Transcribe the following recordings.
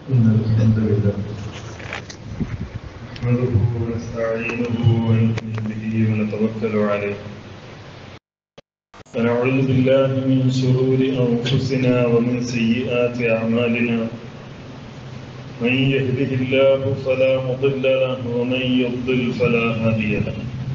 إن الحمد لله نحمده ونستعينه ونؤمن به ونتوكل عليه ونعوذ بالله من شرور أنفسنا ومن سيئات أعمالنا من يهده الله فلا مضل له ومن يضلل فلا هادي له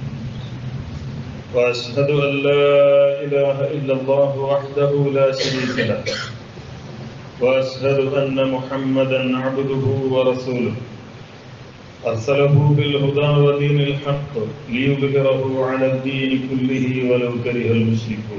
وأشهد أن لا إله إلا الله وحده لا شريك له وأشهد أن محمدًا عبده ورسوله أرسله بالهدى ودين الحق ليظهره على الدين كله ولو كره المشركون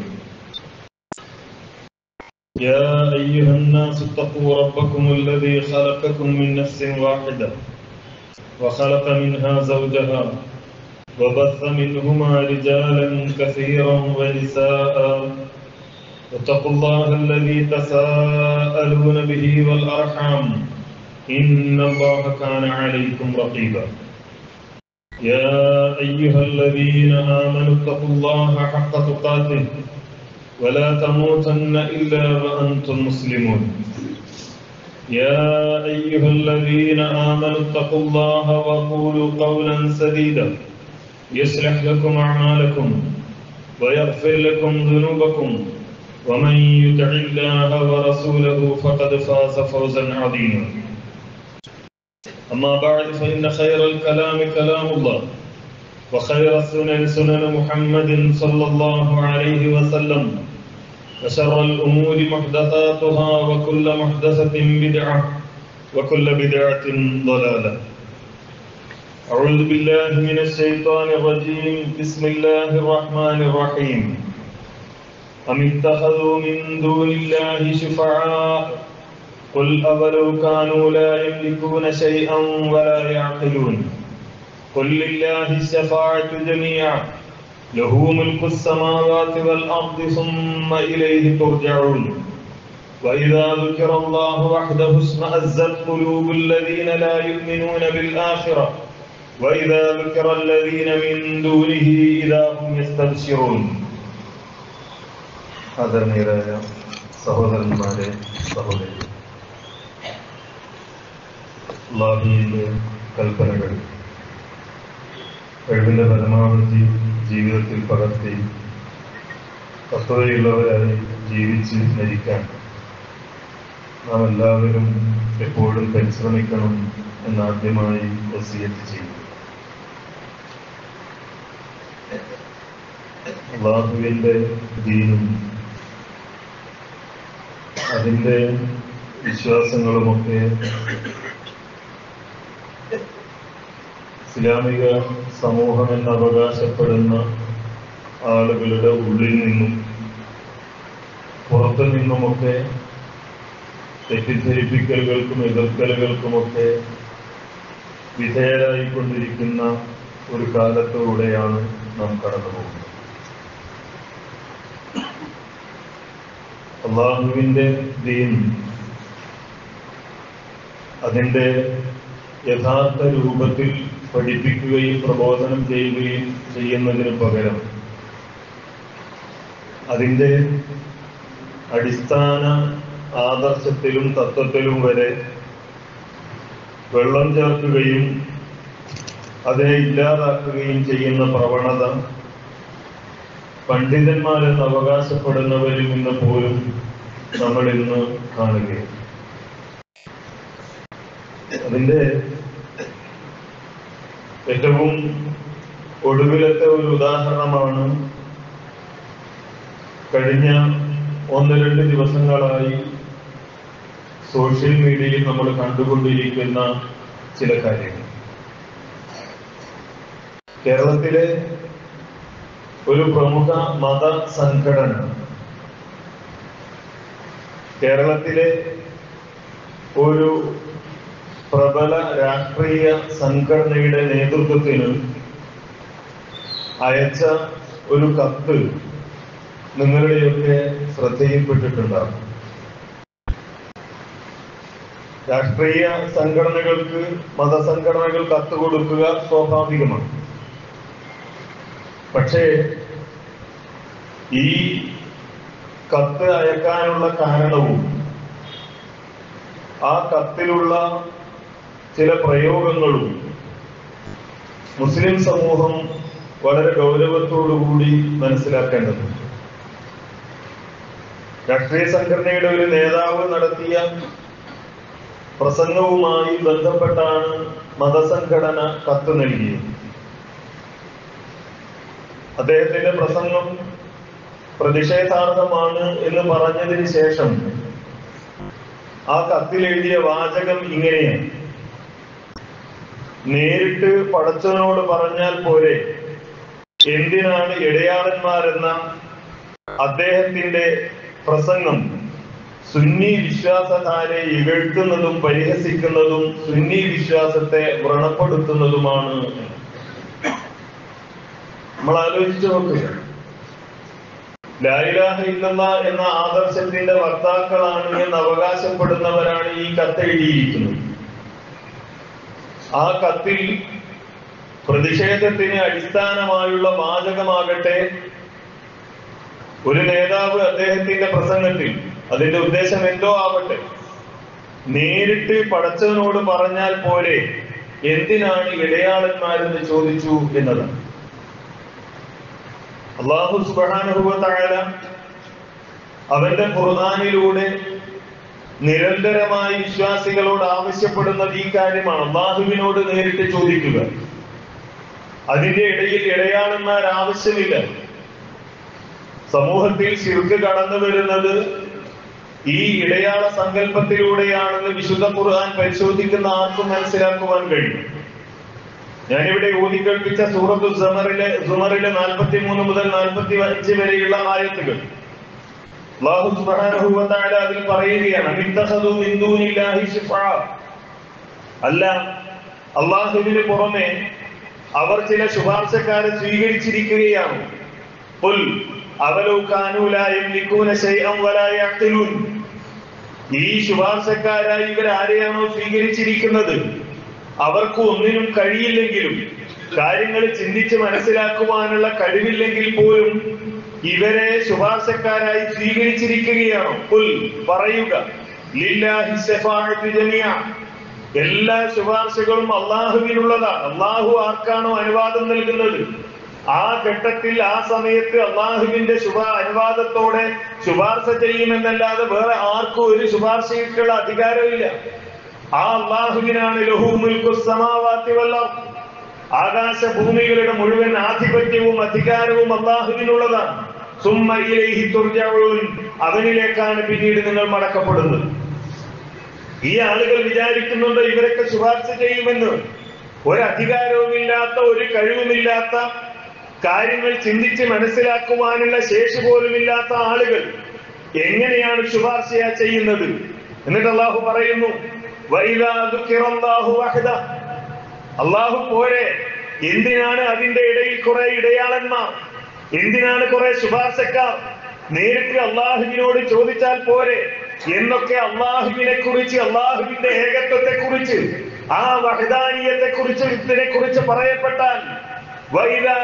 يا أيها الناس اتقوا ربكم الذي خلقكم من نفس واحدة وخلق منها زوجها وبث منهما رجالا كثيرا ونساء واتقوا الله الذي تساءلون به والأرحام إن الله كان عليكم رقيبا يا أيها الذين آمنوا اتقوا الله حق تقاته ولا تموتن إلا وأنتم مسلمون يا أيها الذين آمنوا اتقوا الله وقولوا قولا سديدا يصلح لكم أعمالكم ويغفر لكم ذنوبكم ومن يطع الله ورسوله فقد فاز فوزا عظيما أما بعد فإن خير الكلام كلام الله وخير السنن سنن محمد صلى الله عليه وسلم وشر الأمور محدثاتها وكل محدثة بدعة وكل بدعة ضلالة أعوذ بالله من الشيطان الرجيم بسم الله الرحمن الرحيم أم اتخذوا من دون الله شفعاء قل أولو كانوا لا يملكون شيئا ولا يعقلون قل لله الشفاعة جميعا له ملك السماوات والأرض ثم إليه ترجعون وإذا ذكر الله وحده اشمأزت قلوب الذين لا يؤمنون بالآخرة وإذا ذكر الذين من دونه إذا هم يستبشرون ആദരണീയരായ സഹോദരന്മാരെ സഹോദരി, അല്ലാഹുവിന്റെ കൽപ്പനകൾ കഴിവിന്റെ പരമാവധി ജീവിതത്തിൽ പകർത്തി തത്വതയുള്ളവരായി ജീവിച്ച് മരിക്കാൻ നാം എല്ലാവരും എപ്പോഴും പരിശ്രമിക്കണം എന്നാദ്യമായി വസിയത്ത് ചെയ്യും. അല്ലാഹുവിന്റെ ദീനും അതിൻ്റെ വിശ്വാസങ്ങളുമൊക്കെ ഇസ്ലാമിക സമൂഹം എന്ന് അവകാശപ്പെടുന്ന ആളുകളുടെ ഉള്ളിൽ നിന്നും പുറത്തു നിന്നുമൊക്കെ തെറ്റിദ്ധരിപ്പിക്കലുകൾക്കും എതിർക്കലുകൾക്കുമൊക്കെ വിധേയരായിക്കൊണ്ടിരിക്കുന്ന ഒരു കാലത്തിലൂടെയാണ് നാം കടന്നു പോകുന്നത്. അല്ലാഹുവിന്റെ ദീൻ അതിൻ്റെ യഥാർത്ഥ രൂപത്തിൽ പഠിപ്പിക്കുകയും പ്രബോധനം ചെയ്യുകയും ചെയ്യുന്നതിന് പകരം അതിൻ്റെ അടിസ്ഥാന ആദർശത്തിലും തത്വത്തിലും വരെ വെള്ളം ചേർക്കുകയും അതിനെ ഇല്ലാതാക്കുകയും ചെയ്യുന്ന പ്രവണത പണ്ഡിതന്മാരെന്ന് അവകാശപ്പെടുന്നവരിൽ നിന്ന് പോലും നമ്മൾ ഇന്ന് കാണുകയാണ്. അതിൻ്റെ ഏറ്റവും ഒടുവിലത്തെ ഒരു ഉദാഹരണമാണ് കഴിഞ്ഞ 1-2 ദിവസങ്ങളായി സോഷ്യൽ മീഡിയയിൽ നമ്മൾ കണ്ടുകൊണ്ടിരിക്കുന്ന ചില കാര്യങ്ങൾ. കേരളത്തിലെ ഒരു പ്രമുഖ മത സംഘടന കേരളത്തിലെ ഒരു പ്രബല രാഷ്ട്രീയ സംഘടനയുടെ നേതൃത്വത്തിന് അയച്ച ഒരു കത്ത് നിങ്ങളുടെയൊക്കെ ശ്രദ്ധയിൽപ്പെട്ടിട്ടുണ്ടാകും. രാഷ്ട്രീയ സംഘടനകൾക്ക്, മതസംഘടനകൾ കത്ത് കൊടുക്കുക സ്വാഭാവികമാണ്. പക്ഷേ ഈ കത്ത് അയക്കാനുള്ള കാരണവും ആ കത്തിലുള്ള ചില പ്രയോഗങ്ങളും മുസ്ലിം സമൂഹം വളരെ ഗൗരവത്തോടുകൂടി മനസ്സിലാക്കേണ്ടതുണ്ട്. രാഷ്ട്രീയ സംഘടനയുടെ ഒരു നേതാവ് നടത്തിയ പ്രസംഗവുമായി ബന്ധപ്പെട്ടാണ് മതസംഘടന കത്ത് നൽകിയത്. അദ്ദേഹത്തിന്റെ പ്രസംഗം പ്രതിഷേധാർഹമാണ് എന്ന് പറഞ്ഞതിന് ശേഷം ആ കത്തിൽ എഴുതിയ വാചകം ഇങ്ങനെയാണ്: നേരിട്ട് പടച്ചവനോട് പറഞ്ഞാൽ പോരെ, എന്തിനാണ് ഇടയാളന്മാരെന്ന അദ്ദേഹത്തിന്റെ പ്രസംഗം സുന്നി വിശ്വാസധാരെ ഇകഴ്ത്തുന്നതും പരിഹസിക്കുന്നതും സുന്നി വിശ്വാസത്തെ വ്രണപ്പെടുത്തുന്നതുമാണ്. നമ്മൾ ആലോചിച്ചു നോക്കുക. ലാ ഇലാഹ ഇല്ലല്ലാഹ് എന്ന ആദർശത്തിന്റെ വക്താക്കളാണ് എന്ന് അവകാശപ്പെടുന്നവരാണ് ഈ കത്ത് എഴുതിയിരിക്കുന്നത്. ആ കത്തിൽ പ്രതിഷേധത്തിന് അടിസ്ഥാനമായുള്ള വാചകമാകട്ടെ, ഒരു നേതാവ് അദ്ദേഹത്തിന്റെ പ്രസംഗത്തിൽ, അതിന്റെ ഉദ്ദേശം എന്തോ ആവട്ടെ, നേരിട്ട് പടച്ചവനോട് പറഞ്ഞാൽ പോലെ എന്തിനാണ് ഇടയാളന്മാരെന്ന് ചോദിച്ചു എന്നതാണ്. അല്ലാഹു സുബ്ഹാനഹു വ തആല അവന്റെ ഖുർആനിലൂടെ നിരന്തരമായി വിശ്വാസികളോട് ആവശ്യപ്പെടുന്നത് ഈ കാര്യമാണ്: അല്ലാഹുവിനോട് നേരിട്ട് ചോദിക്കുക. അതിന്റെ ഇടയിൽ ഇടയാളന്മാർ ആവശ്യമില്ല. സമൂഹത്തിൽ ശിർക്ക് കടന്നു വരുന്നത് ഈ ഇടയാള സങ്കല്പത്തിലൂടെയാണെന്ന് വിശുദ്ധ ഖുർആൻ പരിശോധിക്കുന്ന ആർക്കും മനസ്സിലാക്കുവാൻ കഴിയും. ഞാനിവിടെ ഊതിക്കേൾപ്പിച്ച സൂറത്തു സുമറിലെ 43 മുതൽ 45 വരെയുള്ള ആയത്തുകൾ അല്ലാഹു സുബ്ഹാനഹു വ തആല അതിൽ പറയുകയാണ്: ഇത്തഖദു മിൻ ദൂനില്ലാഹി ശുഫആ, അല്ല, അല്ലാഹുവിന് പുറമെ അവർ ചില ശുപാർശക്കാരെ സ്വീകരിച്ചിരിക്കുകയാണ്. ഖുൽ അവലൗ കാനൂ ലാ യംലികൂന ശൈഅൻ വലാ യഅഖിലൂൻ, ഈ ശുപാർശക്കാരായി ഇവർ ആരെയാണോ സ്വീകരിച്ചിരിക്കുന്നത് അവർക്ക് ഒന്നിനും കഴിയില്ലെങ്കിലും, കാര്യങ്ങൾ ചിന്തിച്ച് മനസ്സിലാക്കുവാനുള്ള കഴിവില്ലെങ്കിൽ പോലും ഇവരെ ശുപാർശക്കാരായി സ്വീകരിച്ചിരിക്കുകയാണോ? ഖുൽ പറയുക, ലില്ലാഹി ശഫാഅത്തു ജമീഅ, എല്ലാ ശുപാർശകളും അല്ലാഹുവിനുള്ളതാണ്. അല്ലാഹു ആർക്കാണോ അനുവാദം നൽകുന്നത് ആ ഘട്ടത്തിൽ ആ സമയത്ത് അല്ലാഹുവിന്റെ അനുവാദത്തോടെ ശുപാർശ ചെയ്യുമെന്നല്ലാതെ വേറെ ആർക്കും ഒരു ശുപാർശയ്ക്കുള്ള അധികാരമില്ല. ആ അല്ലാഹുവിനാണ് ലഹു മുൽക്കുസ് സമാവാതി വൽ അർദ്, ആകാശഭൂമികളുടെ മുഴുവൻ ആധിപത്യവും അധികാരവും അല്ലാഹുവിനുള്ളതാണ്. സുമ്മ ഇലൈഹി തുർജഊൻ, അവനിലേക്കാണ് പിന്നീട് നിങ്ങൾ മടക്കപ്പെടുന്നത്. ഈ ആളുകൾ വിചാരിക്കുന്നുണ്ട് ഇവരൊക്കെ ശുപാർശ ചെയ്യുമെന്ന്. ഒരധികാരവുമില്ലാത്ത, ഒരു കഴിവുമില്ലാത്ത, കാര്യങ്ങൾ ചിന്തിച്ച് മനസ്സിലാക്കുവാനുള്ള ശേഷി പോലുമില്ലാത്ത ആളുകൾ എങ്ങനെയാണ് ശുപാർശ ചെയ്യുന്നത്? എന്നിട്ട് അല്ലാഹു പറയുന്നു, വഇദാ ദുകിറല്ലാഹു വഹദ, അല്ലാഹു പോരെ, എന്തിനാണ് അതിന്റെ ഇടയിൽ കുറെ ഇടയാളന്മാർ, എന്തിനാണ് കുറെ ശുപാർശക്കാർ? നേരിട്ട് അല്ലാഹുവിനോട് ചോദിച്ചാൽ പോരെ എന്നൊക്കെ അല്ലാഹുവിനെ കുറിച്ച്, അല്ലാഹുവിന്റെ ഏകത്വത്തെ കുറിച്ച്, ആ വഹദാനിയത്തെ കുറിച്ച്, ഇതിനെ കുറിച്ച് പറയപ്പെട്ടാൽ, വഇദാ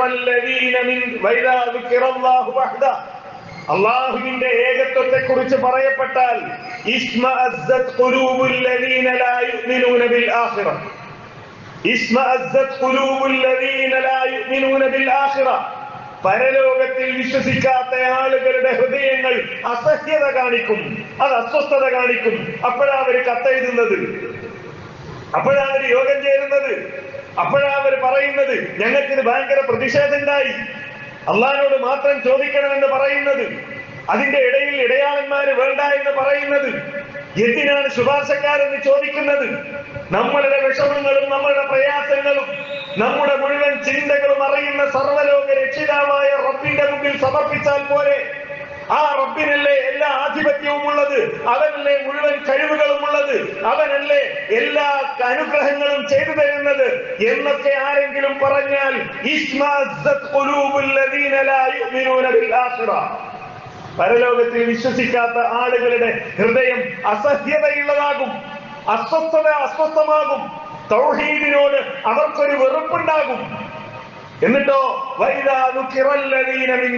ദുകിറല്ലാഹു വഹദ, അല്ലാഹുവിന്റെ ഏകത്വത്തെ കുറിച്ച് പറയപ്പെട്ടാൽ, ഇസ്മഅസ്സത് ഖുലൂബുൽ ലദീന ലാ യുഅ്മിനൂന ബിൽ ആഖിറ, ഇസ്മഅസ്സത് ഖുലൂബുൽ ലദീന ലാ യുഅ്മിനൂന ബിൽ ആഖിറ, പരലോകത്തിൽ വിശ്വസിക്കാത്ത ആളുകളുടെ ഹൃദയങ്ങൾ അസഹ്യത കാണിക്കും, അത് അസ്വസ്ഥത കാണിക്കും. അപ്പോഴാണ് അവർ കത്തെഴുതുന്നത്, അപ്പോഴാണ് അവർ യോഗം ചേരുന്നത്, അപ്പോഴാണ് അവർ പറയുന്നത് ഞങ്ങൾക്കിത് ഭയങ്കര പ്രതിഷേധം ഉണ്ടായി, അള്ളാഹിനോട് മാത്രം ചോദിക്കണമെന്ന് പറയുന്നത്, അതിന്റെ ഇടയിൽ ഇടയാളന്മാര് വേണ്ട എന്ന് പറയുന്നത്. എന്തിനാണ് ശുപാർശക്കാരെന്ന് ചോദിക്കുന്നത്? നമ്മളുടെ വിഷമങ്ങളും നമ്മളുടെ പ്രയാസങ്ങളും നമ്മുടെ മുഴുവൻ ചിന്തകളും അറിയുന്ന സർവ്വലോക രക്ഷിതാവായ റബ്ബിന്റെ മുമ്പിൽ സമർപ്പിച്ചാൽ പോരെ? ആ റബ്ബിനല്ലേ എല്ലാ ആധിപത്യവും ഉള്ളത്, അവനല്ലേ മുഴുവൻ കഴിവുകളും ഉള്ളത്, അവനല്ലേ എല്ലാ അനുഗ്രഹങ്ങളും ചെയ്തു തരുന്നത് എന്നൊക്കെ ആരെങ്കിലും പറഞ്ഞാൽ, പരലോകത്തിൽ വിശ്വസിക്കാത്ത ആളുകളുടെ ഹൃദയം അസഹ്യതയുള്ളതാകും, അസ്വസ്ഥമാകും, തൗഹീദിനോട് അവർക്കൊരു വെറുപ്പുണ്ടാകും. എന്നിട്ടോ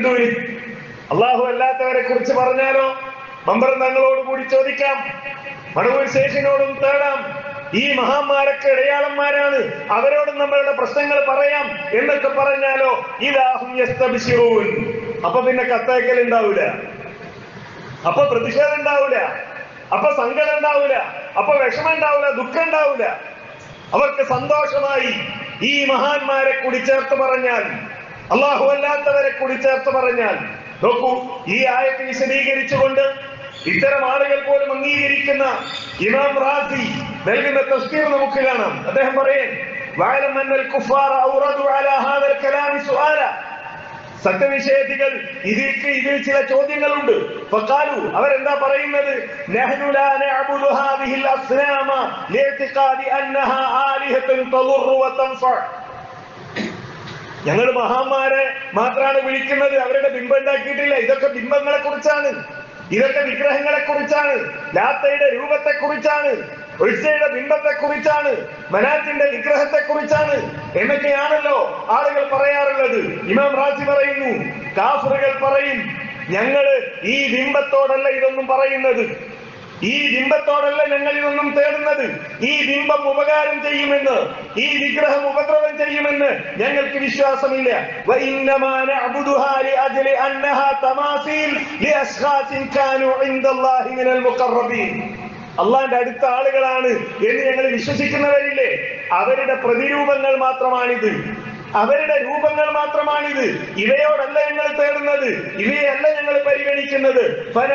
അല്ലാഹു അല്ലാത്തവരെ കുറിച്ച് പറഞ്ഞാലോ? മമ്പർ തങ്ങളോട് കൂടി ചോദിക്കാം, മടവൂർ ശേഖനോടും തേടാം. ഈ മഹാന്മാരൊക്കെ ഇടയാളന്മാരാണ്, അവരോടും നമ്മളുടെ പ്രശ്നങ്ങൾ പറയാം എന്നൊക്കെ പറഞ്ഞാലോ ഇലാഹും യസ്തബ്ശിറൂൻ. അപ്പൊ പിന്നെ കത്തയക്കൽ ഉണ്ടാവൂല, അപ്പൊ പ്രതിഷേധം ഉണ്ടാവൂല, അപ്പൊ സങ്കടം ഉണ്ടാവൂല, അപ്പൊ വിഷമം ഉണ്ടാവൂല, ദുഃഖം ഉണ്ടാവൂല. അവർക്ക് സന്തോഷമായി ഈ മഹാന്മാരെ കൂടി ചേർത്ത് പറഞ്ഞാൽ, അള്ളാഹു അല്ലാത്തവരെ കൂടി ചേർത്ത് പറഞ്ഞാൽ. നോക്കൂ, ഈ ആയത്ത് വിശദീകരിച്ചുകൊണ്ട് ഇത്തരം ആളുകൾ പോലും അംഗീകരിക്കുന്ന ഇമാം റാസി നൽകുന്ന തഫ്സീർ നമുക്ക് കാണാം. അദ്ദേഹം പറയും, വഅലം അന്നൽ കുഫാറ ഔറദു അലാ ഹാദൽ കലാമി സുആല. സത്യനിഷേധികൾ ഇതിൽ ചില ചോദ്യങ്ങളുണ്ട്. ഫഖാലു, അവരെന്താ പറയുന്നത്? നഹ്നു ലാ നഅബുദു ഹാദിഹിൽ അസ്നാമ ലിഇതിഖാദി അന്നഹാ ആലിഹത്തുൻ തദുറു വതൻഫഅ. ഞങ്ങൾ മഹാന്മാരെ മാത്രമാണ് വിളിക്കുന്നത്, അവരുടെ ബിംബം ഉണ്ടാക്കിയിട്ടില്ല. ഇതൊക്കെ ബിംബങ്ങളെ കുറിച്ചാണ്, ഇതൊക്കെ വിഗ്രഹങ്ങളെ കുറിച്ചാണ്, ലാത്തയുടെ രൂപത്തെ കുറിച്ചാണ്, ഉത്സയുടെ ബിംബത്തെ കുറിച്ചാണ്, മനാത്തിന്റെ വിഗ്രഹത്തെ കുറിച്ചാണ് എന്നൊക്കെയാണല്ലോ ആളുകൾ പറയാറുള്ളത്. ഇമാം റാസി പറയുന്നു, കാഫിറുകൾ പറയും, ഞങ്ങള് ഈ ബിംബത്തോടല്ല ഇതൊന്നും പറയുന്നത്, ഈ ബിംബത്തോടല്ല ഞങ്ങൾ ഇതൊന്നും തേടുന്നത്. ഈ ബിംബം ഉപകാരം ചെയ്യുമെന്ന്, ഈ വിഗ്രഹം ഉപദ്രവം ചെയ്യുമെന്ന് ഞങ്ങൾക്ക് വിശ്വാസമില്ല. അള്ളാന്റെ അടുത്ത ആളുകളാണ് എന്ന് ഞങ്ങൾ വിശ്വസിക്കുന്നവരില്ലേ, അവരുടെ പ്രതിരൂപങ്ങൾ മാത്രമാണിത്, അവരുടെ രൂപങ്ങൾ മാത്രമാണിത്. ഇവയോടല്ല ഞങ്ങൾ തേടുന്നത്, ഇവയല്ല ഞങ്ങൾ പരിഗണിക്കുന്നത്.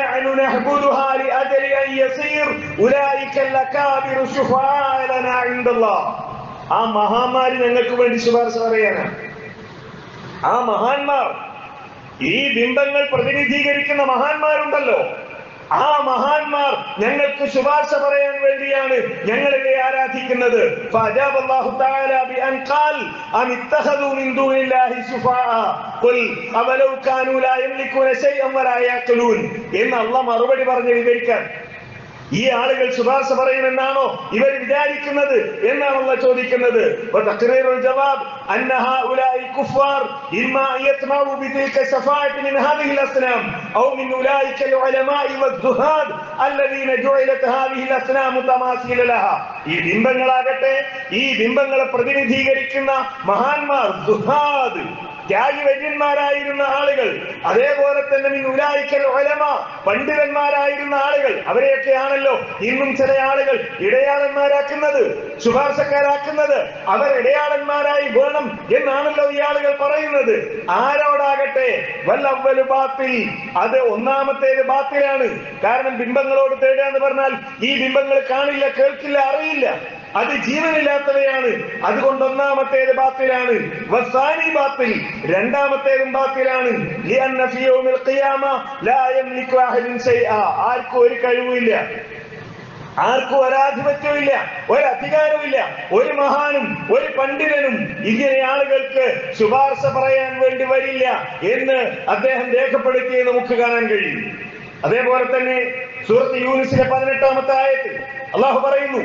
ആ മഹാന്മാര് ഞങ്ങൾക്ക് വേണ്ടി ശുപാർശ പറയാനാണ്. ആ മഹാന്മാർ, ഈ ബിംബങ്ങൾ പ്രതിനിധീകരിക്കുന്ന മഹാന്മാരുണ്ടല്ലോ, ആ മഹാന്മാർ ഞങ്ങൾക്ക് ശുപാർശ പറയാൻ വേണ്ടിയാണ് ഞങ്ങളിവരെ ആരാധിക്കുന്നത്. എന്ന് അല്ലാഹു മറുപടി പറഞ്ഞ് വിവരിക്കാൻ, ഈ ആളുകൾ ശുപാർശ പറയുമെന്നാണോ ഇവർ വിചാരിക്കുന്നത് എന്നാണ് അല്ലാഹു ചോദിക്കുന്നത്. ഈ ബിംബങ്ങളാകട്ടെ, ഈ ബിംബങ്ങളെ പ്രതിനിധീകരിക്കുന്ന മഹാന്മാർ, ദുഹാദ്, ത്യാഗിവര്യന്മാരായിരുന്ന ആളുകൾ, അതേപോലെ തന്നെ പണ്ഡിതന്മാരായിരുന്ന ആളുകൾ, അവരെയൊക്കെയാണല്ലോ ഇന്നും ചില ആളുകൾ ഇടയാളന്മാരാക്കുന്നത്, ശുപാർശക്കാരാക്കുന്നത്. അവർ ഇടയാളന്മാരായി വേണം എന്നാണല്ലോ ഈ ആളുകൾ പറയുന്നത്. ആരോടാകട്ടെ വല്ലവ്വലു ബാത്തിൽ, അത് ഒന്നാമത്തേത് ബാത്തിലാണ്. കാരണം ബിംബങ്ങളോട് തേടുക എന്ന് പറഞ്ഞാൽ ഈ ബിംബങ്ങൾ കാണില്ല, കേൾക്കില്ല, അറിയില്ല, അത് ജീവനില്ലാത്തവയാണ്. അതുകൊണ്ട് ഒന്നാമത്തേത് ബാത്തിലാണ്. വസാനി ബാത്തിൽ, രണ്ടാമത്തേതും ബാത്തിലാണ്. ആർക്കും ഒരു കഴിവുമില്ല, ആർക്കും ഒരാധിപത്യമില്ല, ഒരധികാരമില്ല, ഒരു മഹാനും ഒരു പണ്ഡിതനും ഇങ്ങനെ ആളുകൾക്ക് ശുപാർശ പറയാൻ വേണ്ടി വരില്ല എന്ന് അദ്ദേഹം രേഖപ്പെടുത്തിയത് നമുക്ക് കാണാൻ കഴിയും. അതേപോലെ തന്നെ സൂറത്ത് യൂനിസിലെ 18-ാമത്തെ ആയത്തിൽ അല്ലാഹു പറയുന്നു,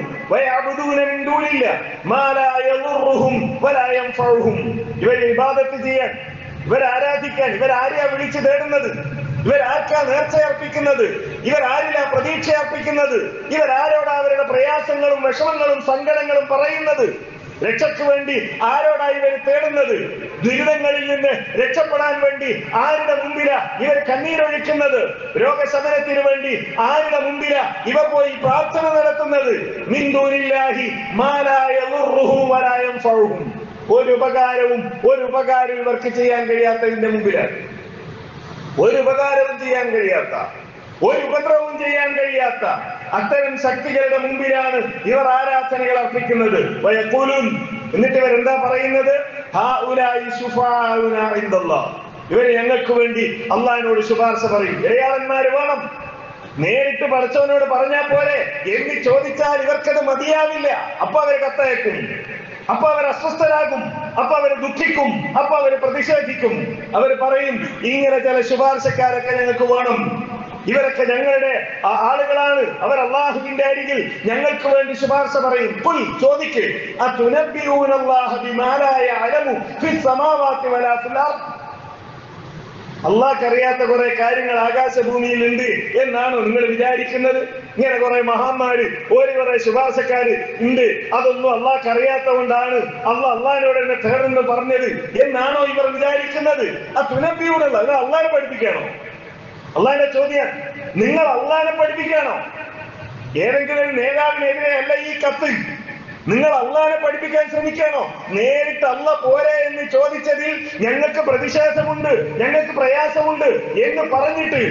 ഇവർ ഇബാദത്ത് ചെയ്യാൻ, ഇവർ ആരാധിക്കാൻ, ഇവരാരെയാ വിളിച്ചു തേടുന്നത്, ഇവരാർക്കാ നേർച്ച അർപ്പിക്കുന്നത്, ഇവരാരിലാ പ്രതീക്ഷ അർപ്പിക്കുന്നത്, ഇവരാരോടാ അവരുടെ പ്രയാസങ്ങളും വിഷമങ്ങളും സങ്കടങ്ങളും പറയുന്നത്, രക്ഷയ്ക്ക് വേണ്ടി ആരോടാ ഇവർ തേടുന്നത്, ദുരിതങ്ങളിൽ നിന്ന് രക്ഷപ്പെടാൻ വേണ്ടി ആരുടെ മുമ്പിലാ ഇവർ കണ്ണീരൊഴിക്കുന്നത്, രോഗശമനത്തിന് വേണ്ടി ആരുടെ മുമ്പിലാ ഇവർ പോയി പ്രാർത്ഥന നടത്തുന്നത്. മിൻ ദൂനില്ലാഹി മാ ലാ യദുർറുഹു വലാ യൻഫഉഹു. ഒരു ഉപകാരവും ഇവർക്ക് ചെയ്യാൻ കഴിയാത്തതിന്റെ മുമ്പിലാണ്, ഒരു ഉപകാരവും ചെയ്യാൻ കഴിയാത്ത, ഒരു ഉപദ്രവവും ചെയ്യാൻ കഴിയാത്ത അത്തരം ശക്തികളുടെ മുമ്പിലാണ് ഇവർ ആരാധനകൾ അർപ്പിക്കുന്നത്. എന്നിട്ട് ഇവർ എന്താ പറയുന്നത്? ഇവർ ഞങ്ങൾക്ക് വേണ്ടി അള്ളാഹിനോട് ശുപാർശ പറയും. ഇടയാളന്മാര് വേണം, നേരിട്ട് പടച്ചവനോട് പറഞ്ഞാൽ പോരെ എന്ന് ചോദിച്ചാൽ ഇവർക്കത് മതിയാവില്ല. അപ്പൊ അവർ കത്തയക്കും, അപ്പൊ അവർ അസ്വസ്ഥരാകും, അപ്പൊ അവർ ദുഃഖിക്കും, അപ്പൊ അവർ പ്രതിഷേധിക്കും. അവർ പറയും, ഇങ്ങനെ ചില ശുപാർശക്കാരൊക്കെ ഞങ്ങൾക്ക് വേണം, ഇവരൊക്കെ ഞങ്ങളുടെ ആളുകളാണ്, അവർ അള്ളാഹുവിന്റെ അരികിൽ ഞങ്ങൾക്ക് വേണ്ടി ശുപാർശ പറയും. കുൽ, ചോദിക്ക്, അതുനബ്ബിഊനല്ലാഹ ബിമാ ലാ യഅലമു ഫിസ് സമാവാതി വലാ ഫിൽ അർദ്. അള്ളാഹ്ക്ക് അറിയാത്ത കുറെ കാര്യങ്ങൾ ആകാശഭൂമിയിൽ ഉണ്ട് എന്നാണോ നിങ്ങൾ വിചാരിക്കുന്നത്? ഇങ്ങനെ കുറെ മഹാന്മാര് കുറെ ശുപാർശക്കാര് ഉണ്ട്, അതൊന്നും അള്ളാഹ്ക്ക് അറിയാത്ത കൊണ്ടാണ് അള്ളാഹിനോട് എന്നെ തേടുന്നു പറഞ്ഞത് എന്നാണോ ഇവർ വിചാരിക്കുന്നത്? ആ തുനബിയൂടല്ല, അത് അള്ളാഹിനെ പഠിപ്പിക്കാണോ? അള്ളാഹിന്റെ ചോദ്യം, നിങ്ങൾ അള്ളാഹിനെ പഠിപ്പിക്കാണോ? ഏതെങ്കിലും നേതാവിനെതിരെ അല്ല ഈ കത്ത്. നിങ്ങൾ അള്ളാഹിനെ പഠിപ്പിക്കാൻ ശ്രമിക്കാണോ? നേരിട്ട് അള്ളാഹ് പോരെ എന്ന് ചോദിച്ചതിൽ ഞങ്ങൾക്ക് പ്രതിഷേധമുണ്ട്, ഞങ്ങൾക്ക് പ്രയാസമുണ്ട് എന്ന് പറഞ്ഞിട്ട്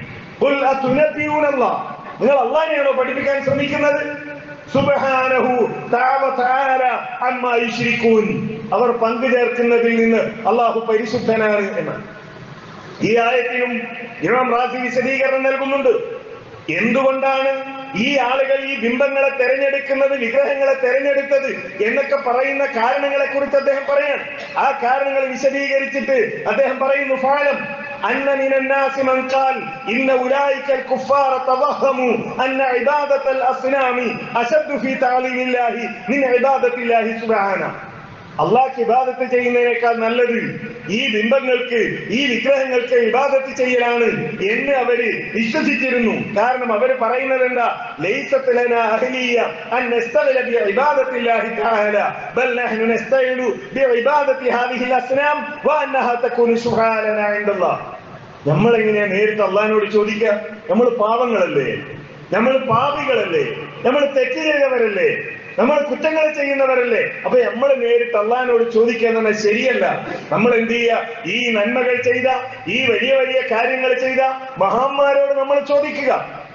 നിങ്ങൾ അള്ളാഹിനെയാണോ പഠിപ്പിക്കാൻ ശ്രമിക്കുന്നത്? സുബ്ഹാനഹു തആല അമ്മാ യുശ്രികൂൻ. അവർ പങ്കു ചേർക്കുന്നതിൽ നിന്ന് അള്ളാഹു പരിശുദ്ധനാണ് എന്ന് ഈ ആയത്തിലും ഇമാം റാസി വിശദീകരണം നൽകുന്നുണ്ട്. എന്തുകൊണ്ടാണ് ഈ ആളുകൾ ഈ ബിംബങ്ങളെ തെരഞ്ഞെടുക്കുന്നത്, വിഗ്രഹങ്ങളെ തെരഞ്ഞെടുത്തത് എന്നൊക്കെ പറയുന്ന കാരണങ്ങളെ കുറിച്ച് അദ്ദേഹം പറയാണ്. ആ കാരണങ്ങൾ വിശദീകരിച്ചിട്ട് അദ്ദേഹം പറയുന്നു, ഫഅലം അന്ന മിനൻ നാസി മൻ ഖാൽ ഇന്ന ഉലൈകൽ കുഫാറ തവഹമു അന്ന ഇബാദത്തൽ അസ്നാമി അശദ്ദു ഫീ തഅലീമില്ലാഹി മിൻ ഇബാദത്തില്ലാഹി സുബ്ഹാനഹു. അള്ളാഹ്ക്ക് ഇബാദത്ത് ചെയ്യുന്നതിനേക്കാൾ നല്ലത് ഈ ബിംബങ്ങൾക്ക്, ഈ വിഗ്രഹങ്ങൾക്ക് ഇബാദത്ത് ചെയ്യലാണ് എന്ന് അവര് വിശ്വസിച്ചിരുന്നു. കാരണം അവര് പറയുന്നത് എന്താ? ലൈസത്ത് ലനാ അഹ്ലിയ്യ അൻ നസ്തഗില ബിഇബാദത്തില്ലാഹി തആല ബൽ നഹ്നു നസ്തഗിലു ബിഇബാദത്തി ഹാദിഹിൽ അസ്നാം വഅന്നഹാ തകൂനു സുബ്ഹാനനാ ഇൻദല്ലാഹ്. നമ്മൾ എങ്ങനെയാ നേരിട്ട് അള്ളാഹിനോട് ചോദിക്കുക? നമ്മൾ പാവങ്ങളല്ലേ, നമ്മൾ പാപികളല്ലേ, നമ്മൾ തെറ്റ് ചെയ്തവരല്ലേ, നമ്മൾ കുറ്റങ്ങൾ ചെയ്യുന്നവരല്ലേ? അപ്പൊ നമ്മൾ നേരിട്ട് അള്ളാഹിനോട് ചോദിക്കുക എന്ന് പറഞ്ഞാൽ ശരിയല്ല. നമ്മൾ എന്ത് ചെയ്യുക? ഈ നന്മകൾ ചെയ്ത, ഈ വലിയ വലിയ കാര്യങ്ങൾ ചെയ്ത മഹാന്മാരോട് നമ്മൾ ചോദിക്കുക.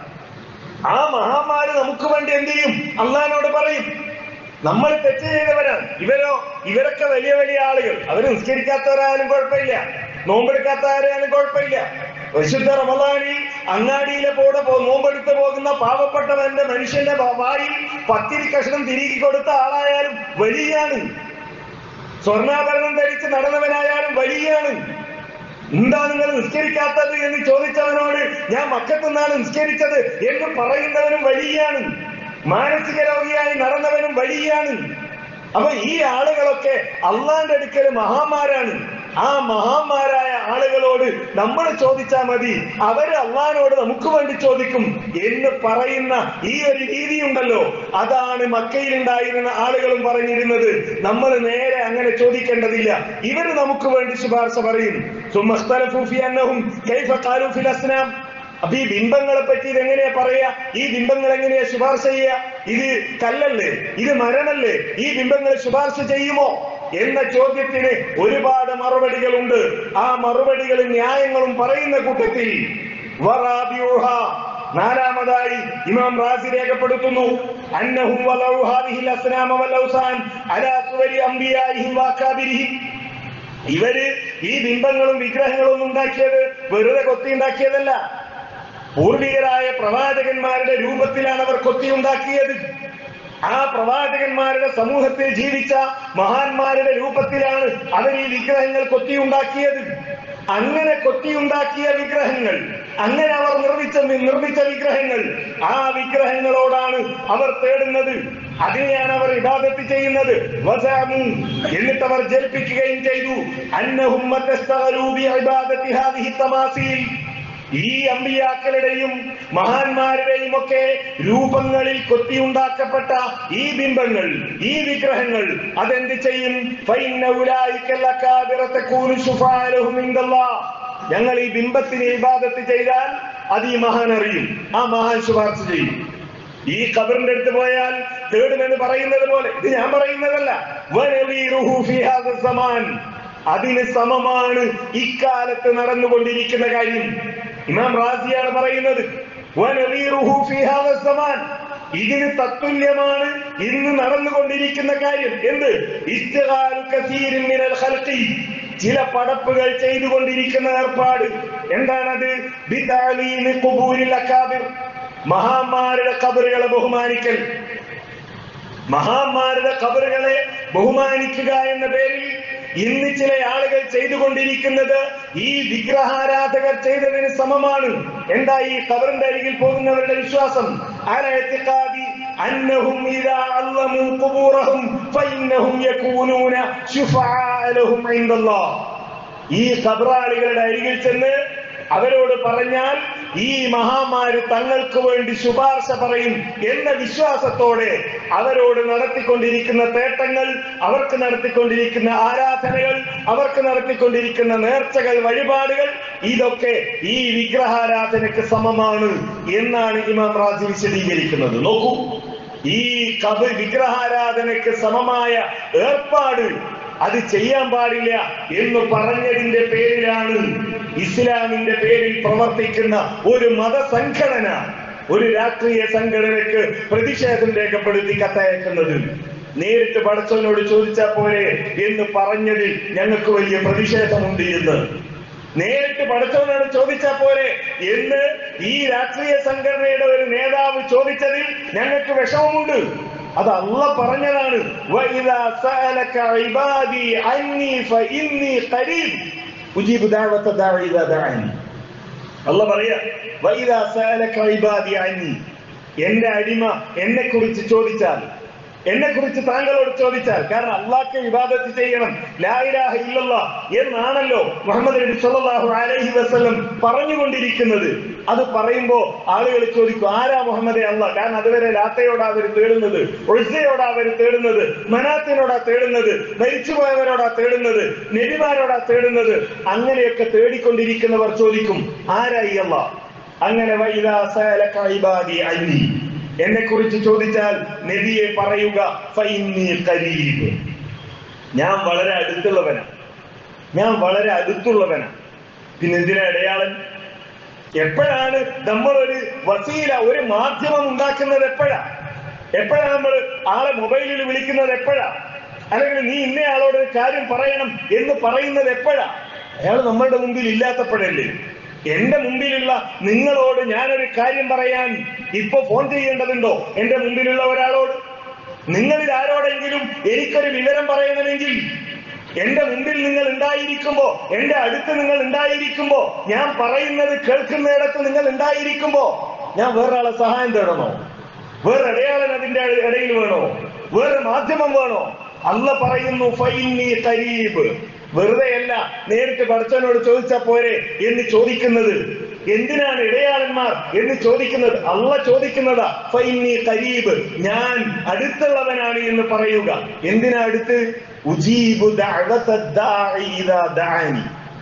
ആ മഹാന്മാര് നമുക്ക് വേണ്ടി എന്ത് ചെയ്യും? അള്ളാഹിനോട് പറയും. നമ്മൾ തെറ്റ് ചെയ്തവരാണ്. ഇവരൊക്കെ വലിയ വലിയ ആളുകൾ. അവര് നിസ്കരിക്കാത്തവരായാലും കുഴപ്പമില്ല, നോമ്പെടുക്കാത്തവരായാലും കുഴപ്പമില്ല. വിശുദ്ധ റമദാനിൽ അങ്ങാടിയിലെ കൂടെ നോമ്പെടുത്ത് പോകുന്ന പാവപ്പെട്ടവന്റെ മനുഷ്യന്റെ വായിൽ പത്തിരി കഷ്ണം തിരികെ കൊടുത്ത ആളായാലും വലിയാണ്. സ്വർണ്ണാഭരണം ധരിച്ച് നടന്നവനായാലും വലിയാണ്. എന്താ നിങ്ങൾ നിസ്കരിക്കാത്തത് എന്ന് ചോദിച്ചവനോട് ഞാൻ മക്കത്ത് നിന്നാണ് നിസ്കരിച്ചത് എന്ന് പറയുന്നവനും വലിയാണ്. മാനസിക രോഗിയായി നടന്നവനും വലിയാണ്. അപ്പൊ ഈ ആളുകളൊക്കെ അള്ളാന്റെ അടുക്കൽ മഹാന്മാരാണ്. ആ മഹാന്മാരായ ആളുകളോട് നമ്മൾ ചോദിച്ചാൽ മതി, അവര് അള്ളാഹിനോട് നമുക്ക് വേണ്ടി ചോദിക്കും എന്ന് പറയുന്ന ഈ ഒരു രീതിയുണ്ടല്ലോ, അതാണ് മക്കയിൽ ഉണ്ടായിരുന്ന ആളുകളും പറഞ്ഞിരുന്നത്. നമ്മൾ നേരെ അങ്ങനെ ചോദിക്കേണ്ടതില്ല, ഇവര് നമുക്ക് വേണ്ടി ശുപാർശ പറയും. അപ്പൊ ഈ ബിംബങ്ങളെ പറ്റി ഇതെങ്ങനെയാ പറയാ? ഈ ബിംബങ്ങൾ എങ്ങനെയാ ശുപാർശ ചെയ്യുക? ഇത് കല്ലല്ലേ, ഇത് മരമല്ലേ, ഈ ബിംബങ്ങൾ ശുപാർശ ചെയ്യുമോ എന്ന ചോദ്യത്തിന് ഒരുപാട് മറുപടികളുണ്ട്. ആ മറുപടികളും ന്യായങ്ങളും പറയുന്ന കൂട്ടത്തിൽ നാലാമതായി ഇമാം റാസി രേഖപ്പെടുത്തുന്നു, അന്നഹും വലൗ ഹാദിഹിൽ അസ്നാമ വൽ ഔസാൻ അലാ സുവരി അംബിയാഇഹിം വഅകാബിരിഹിം. ഇവര് ഈ ബിംബങ്ങളും വിഗ്രഹങ്ങളും ഉണ്ടാക്കിയത് വെറുതെ കൊത്തി ഉണ്ടാക്കിയതല്ല. പൂർവികരായ പ്രവാചകന്മാരുടെ രൂപത്തിലാണ് അവർ കൊത്തിയുണ്ടാക്കിയത്. ആ പ്രവാചകന്മാരുടെ സമൂഹത്തിൽ ജീവിച്ച മഹാന്മാരുടെ രൂപത്തിലാണ് അവർ ഈ വിഗ്രഹങ്ങൾ കൊത്തിയുണ്ടാക്കിയത്. അങ്ങനെ കൊത്തിയുണ്ടാക്കിയ വിഗ്രഹങ്ങൾ, അങ്ങനെ അവർ നിർമ്മിച്ച വിഗ്രഹങ്ങൾ, ആ വിഗ്രഹങ്ങളോടാണ് അവർ തേടുന്നത്. അതിനെയാണ് അവർ ഇബാദത്ത് ചെയ്യുന്നത്. എന്നിട്ട് അവർ ജൽപ്പിക്കുകയും ചെയ്തു, അന്നഹും മതസ്തഗലൂ ബിഇബാദത്തി ഹാദിഹി തമാസീൽ. ഈ അമ്പിയാക്കളുടെയും മഹാന്മാരുടെയും ഒക്കെ രൂപങ്ങളിൽ കൊത്തിയുണ്ടാക്കപ്പെട്ട ഈ ബിംബങ്ങൾ, ഈ വിഗ്രഹങ്ങൾ അതെന്ത് ചെയ്യും? ഞങ്ങൾ ഈ ബിംബത്തിന് ഇബാദത്ത് ചെയ്താൽ അത് ഈ മഹാൻ അറിയും, ആ മഹാൻ ശുപാർശ ചെയ്യും. ഈ ഖബറിന്റെ അടുത്ത് പോയാൽ തേടുമെന്ന് പറയുന്നത് പോലെ, ഇത് ഞാൻ പറയുന്നതല്ല, അതിന് സമമാണ് ഇക്കാലത്ത് നടന്നുകൊണ്ടിരിക്കുന്ന കാര്യം. ഇമാം റാസിയാണ് പറയുന്നത്, ഇതിന് തത്തുല്യമാണ് ഇന്ന് നടന്നുകൊണ്ടിരിക്കുന്ന കാര്യം. എന്ത്? ചില പടപ്പുകൾ ചെയ്തുകൊണ്ടിരിക്കുന്ന ഏർപ്പാട്. എന്താണത്? മഹാന്മാരുടെ ഖബറുകളെ ബഹുമാനിക്കൽ. മഹാന്മാരുടെ ഖബറുകളെ ബഹുമാനിക്കുക എന്ന പേരിൽ ഇന്ന് ചില ആളുകൾ ചെയ്തുകൊണ്ടിരിക്കുന്നത് ഈ വിഗ്രഹാരാധകർ ചെയ്തതിന് സമമാണ്. എന്താ ഈ ഖബറിന്റെ അരികിൽ പോകുന്നവരുടെ വിശ്വാസം? അന്നഹും ഇദാ അല്ലമു ഖുബൂറഹും ഫഇന്നഹും യകൂനൂന ശുഫആഅ ലഹും ഇൻദല്ലാഹ്. ഈ ഖബറാളികളുടെ അരികിൽ ചെന്ന് അവരോട് പറഞ്ഞാൽ ഈ മഹാന്മാര് തങ്ങൾക്ക് വേണ്ടി ശുപാർശ പറയും എന്ന വിശ്വാസത്തോടെ അവരോട് നടത്തിക്കൊണ്ടിരിക്കുന്ന തേട്ടങ്ങൾ, അവർക്ക് നടത്തിക്കൊണ്ടിരിക്കുന്ന ആരാധനകൾ, അവർക്ക് നടത്തിക്കൊണ്ടിരിക്കുന്ന നേർച്ചകൾ, വഴിപാടുകൾ, ഇതൊക്കെ ഈ വിഗ്രഹാരാധനയ്ക്ക് സമമാണ് എന്നാണ് ഇമാം റാസി വിശദീകരിക്കുന്നത്. നോക്കൂ, ഈ വിഗ്രഹാരാധനയ്ക്ക് സമമായ ഏർപ്പാട് അത് ചെയ്യാൻ പാടില്ല എന്ന് പറഞ്ഞതിന്റെ പേരിലാണ് ഇസ്ലാമിന്റെ പേരിൽ പ്രവർത്തിക്കുന്ന ഒരു മതസംഘടന, ഒരു രാഷ്ട്രീയ സംഘടനയ്ക്ക് പ്രതിഷേധം രേഖപ്പെടുത്തി കത്തയക്കുന്നത്. നേരിട്ട് പടച്ചവനോട് ചോദിച്ചാൽ പോരെ എന്ന് പറഞ്ഞതിൽ ഞങ്ങൾക്ക് വലിയ പ്രതിഷേധമുണ്ട് എന്ന്. നേരിട്ട് പടച്ചവനോട് ചോദിച്ചാൽ പോരെ എന്ന് ഈ രാഷ്ട്രീയ സംഘടനയുടെ ഒരു നേതാവ് ചോദിച്ചതിൽ ഞങ്ങൾക്ക് വിഷമമുണ്ട്. അത് അല്ലാഹ് പറഞ്ഞതാണ്. വഇദാ സഅലക ഇബാദി അന്നി ഫഇന്നി ഖരീബ് ഉജീബു ദഅവത ദാഇ ഇദാ ദഅനി. അല്ലാഹ് പറയാ, വഇദാ സഅലക ഇബാദി അന്നി, എന്റെ അടിമ എന്നെ കുറിച്ച് ചോദിച്ചാൽ, എന്നെ കുറിച്ച് താങ്കളോട് ചോദിച്ചാൽ, കാരണം അള്ളാഹ്ക്ക് ഇബാദത്ത് ചെയ്യണം, ലാ ഇലാഹ ഇല്ലല്ലാഹ് എന്നാണല്ലോ മുഹമ്മദ് നബി സല്ലല്ലാഹു അലൈഹി വസല്ലം പറഞ്ഞുകൊണ്ടിരിക്കുന്നത്. അത് പറയുമ്പോ ആളുകൾ ചോദിക്കും, ആരാ മുഹമ്മദേ അള്ളാഹ്? കാരണം അതുവരെ ലാത്തയോടാ അവർ തേടുന്നത്, ഉസ്സയോടാ അവർ തേടുന്നത്, മനാത്തിനോടാ തേടുന്നത്, മരിച്ചുപോയവരോടാ തേടുന്നത്, നബിമാരോടാ തേടുന്നത്. അങ്ങനെയൊക്കെ തേടിക്കൊണ്ടിരിക്കുന്നവർ ചോദിക്കും, ആരാ ഈ അള്ളാഹ്? അങ്ങനെ വഇദാ സഅലക ഇബാദി അന്നി, എന്നെ കുറിച്ച് ചോദിച്ചാൽ നബിയെ പറയുക, ഫഇന്നി ഖരീബ്, ഞാൻ വളരെ അടുത്തുള്ളവനാണ്, ഞാൻ വളരെ അടുത്തുള്ളവനാണ്. പിന്നെ എന്തിനാ അടയാളൻ? എപ്പോഴാണ് നമ്മളൊരു വസീല, ഒരു മാധ്യമം ഉണ്ടാക്കുന്നത്? എപ്പോഴാ നമ്മൾ ആളെ മൊബൈലിൽ വിളിക്കുന്നത്? എപ്പോഴാ? അല്ലെങ്കിൽ നീ ഇന്നയാളോട് ഒരു കാര്യം പറയണം എന്ന് പറയുന്നത് എപ്പോഴാ? അയാൾ നമ്മളുടെ മുമ്പിൽ ഇല്ലാത്തപ്പോഴല്ലേ? എന്റെ മുമ്പിലുള്ള നിങ്ങളോട് ഞാനൊരു കാര്യം പറയാൻ ഇപ്പൊ ഫോൺ ചെയ്യേണ്ടതുണ്ടോ? എന്റെ മുമ്പിലുള്ള ഒരാളോട്, നിങ്ങളിൽ ആരോടെങ്കിലും എനിക്കൊരു വിവരം പറയണമെങ്കിൽ എന്റെ മുമ്പിൽ നിങ്ങൾ ഉണ്ടായിരിക്കുമ്പോ, എന്റെ അടുത്ത് നിങ്ങൾ ഉണ്ടായിരിക്കുമ്പോ, ഞാൻ പറയുന്നത് കേൾക്കുന്നിടത്ത് നിങ്ങൾ ഉണ്ടായിരിക്കുമ്പോ ഞാൻ വേറൊരാളെ സഹായം തേടണോ? വേറെ അടയാളൻ അതിന്റെ ഇടയിൽ വേണോ? വേറെ മാധ്യമം വേണോ? അല്ലാഹ് പറയുന്നു, ഫഇന്നി ഖരീബ്. വെറുതെയല്ല നേരിട്ട് പടച്ചവനോട് ചോദിച്ചാൽ പോരെ എന്ന് ചോദിക്കുന്നത്. എന്തിനാണ് ഇടയാളന്മാർ എന്ന് ചോദിക്കുന്നത്? അല്ലാഹ് ചോദിക്കുന്നതാ, ഫഇന്നി ഖരീബ്, ഞാൻ അടുത്തുള്ളവനാണ് എന്ന് പറയുക. എന്തിനാ അടുത്ത്? ഉജീബു ദഅവത ദാഇ ഇദാ ദഅനി,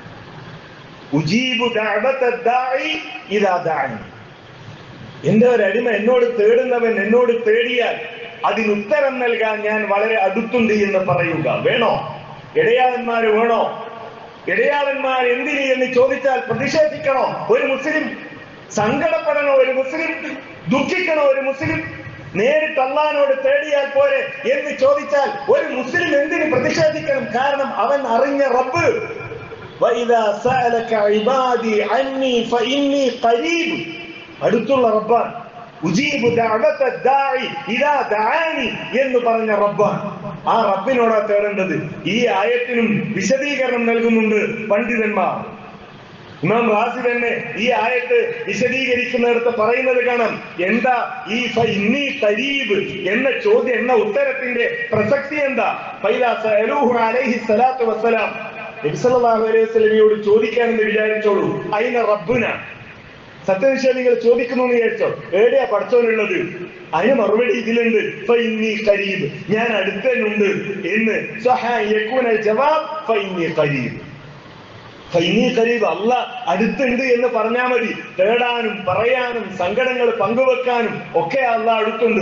ഉജീബു ദഅവത ദാഇ ഇദാ ദഅനി. എന്റെ ഒരു അടിമ എന്നോട് തേടുന്നവൻ എന്നോട് തേടിയാൽ അതിനുത്തരം നൽകാൻ ഞാൻ വളരെ അടുത്തുണ്ട് എന്ന് പറയുക. വേണോ? ഇടയാളന്മാര് വേണോ? ഇടയാളന്മാർ എന്തിന് എന്ന് ചോദിച്ചാൽ പ്രതിഷേധിക്കണോ ഒരു മുസ്ലിം? സങ്കടപ്പെടണോ ഒരു മുസ്ലിം? ദുഃഖിക്കണോ ഒരു മുസ്ലിം? നേരിട്ട് അല്ലാഹുവിനോട് തേടിയാൽ പോരെ എന്ന് ചോദിച്ചാൽ ഒരു മുസ്ലിം എന്തിന് പ്രതിഷേധിക്കണം? കാരണം അവൻ അറിഞ്ഞ റബ്ബ്, വഇദാ സഅലക ഇബാദി അന്നി ഫഇന്നി ഖരീബ്, അടുത്തുള്ള റബ്ബാൻ. ഉജീബു ദഅവത ദാഇ ഇദാ ദഅനി എന്ന് പറഞ്ഞ റബ്ബാൻ. ആ റബ്ബിനോടാ തേടേണ്ടത്. ഈ ആയത്തിനും വിശദീകരണം നൽകുന്നുണ്ട് പണ്ഡിതന്മാർ. ഇമാം റാസി തന്നെ ഈ ആയത്ത് വിശദീകരിക്കുന്നിടത്ത് പറയുന്നത് കാണാം. എന്താ ഈ ഫഇന്നി ഖരീബ് എന്ന ചോദ്യം, എന്ന ഉത്തരത്തിന്റെ പ്രസക്തി എന്താ? ഫൈദാ സഅലൂഹു അലൈഹി സ്വലാത്തു വസ്സലാം, നബി സല്ലല്ലാഹു അലൈഹി വസല്ലമയോട് ചോദിക്കാനെന്ന് വിചാരിച്ചോളൂ. അയിന റബ്ബുന, സത്യനിഷേധികൾ ചോദിക്കുന്നു എന്ന് വിചാരിച്ചോ, എവിടെയാ പടച്ചവനുള്ളത്? അതിന് മറുപടി ഇതിലുണ്ട്, ഫഇന്നി ഖരീബ്, ഞാൻ അടുത്തുണ്ട് എന്ന്. ജവാബ് ഫഇന്നി ഖരീബ്, ഫഇന്നി ഖരീബ്, അല്ലാഹ് അടുത്തുണ്ട് എന്ന് പറഞ്ഞാൽ മതി. തേടാനും പറയാനും സങ്കടങ്ങൾ പങ്കുവെക്കാനും ഒക്കെ അല്ലാഹ് അടുത്തുണ്ട്.